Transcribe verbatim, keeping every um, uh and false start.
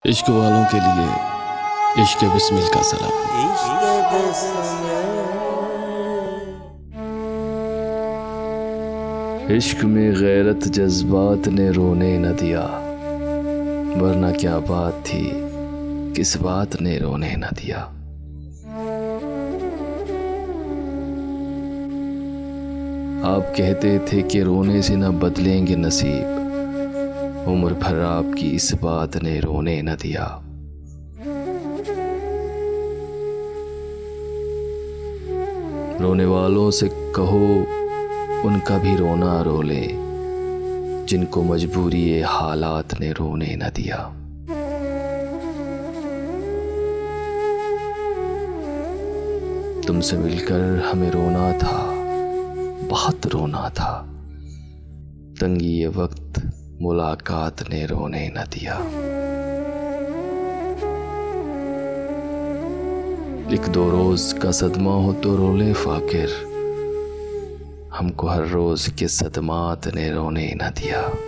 इश्क वालों के लिए इश्क बिस्मिल का सलाम। इश्क में गैरत जज्बात ने रोने न दिया, वरना क्या बात थी किस बात ने रोने न दिया। आप कहते थे कि रोने से न बदलेंगे नसीब, उम्र भर आपकी इस बात ने रोने न दिया। रोने वालों से कहो उनका भी रोना रो ले, जिनको मजबूरी ये हालात ने रोने न दिया। तुमसे मिलकर हमें रोना था, बहुत रोना था, तंगी ये वक्त मुलाकात ने रोने न दिया। एक दो रोज का सदमा हो तो रोले फाकिर, हमको हर रोज के सदमात ने रोने न दिया।